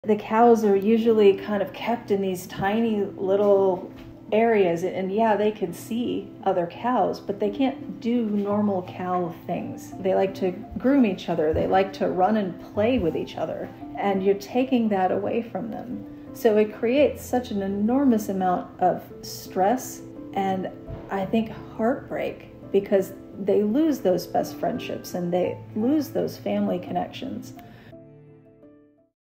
The cows are usually kind of kept in these tiny little areas, and yeah, they can see other cows, but they can't do normal cow things. They like to groom each other. They like to run and play with each other, and you're taking that away from them. So it creates such an enormous amount of stress and I think heartbreak, because they lose those best friendships and they lose those family connections.